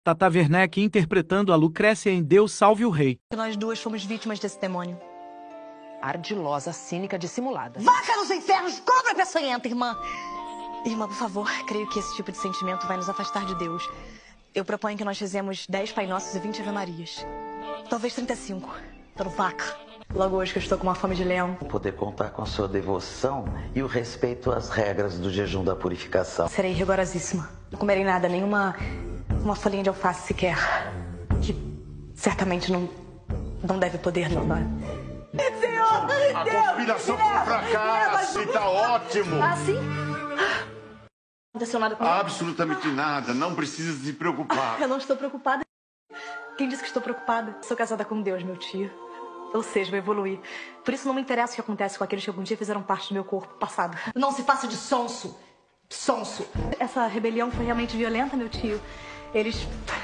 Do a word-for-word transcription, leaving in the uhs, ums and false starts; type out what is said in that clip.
Tata Werneck interpretando a Lucrécia em Deus Salve o Rei. Nós duas fomos vítimas desse demônio. Ardilosa, cínica, dissimulada. Vaca nos infernos, cobra peçonhenta, irmã! Irmã, por favor, creio que esse tipo de sentimento vai nos afastar de Deus. Eu proponho que nós fizemos dez Pai Nossos e vinte Ave Marias. Talvez trinta e cinco, pelo vaca. Logo hoje que eu estou com uma fome de leão. Poder contar com a sua devoção e o respeito às regras do jejum da purificação. Serei rigorosíssima. Não comerei nada, nenhuma uma folhinha de alface sequer. Que certamente não, não deve poder, não, não é? Senhor! A conspiração foi um fracasso e tá ótimo! Ah, sim? Não aconteceu nada com Absolutamente nada, não precisa se preocupar. Eu não estou preocupada. Quem disse que estou preocupada? Sou casada com Deus, meu tio. Ou seja, vou evoluir. Por isso não me interessa o que acontece com aqueles que algum dia fizeram parte do meu corpo passado. Não se faça de sonso. Sonso. Essa rebelião foi realmente violenta, meu tio. Eles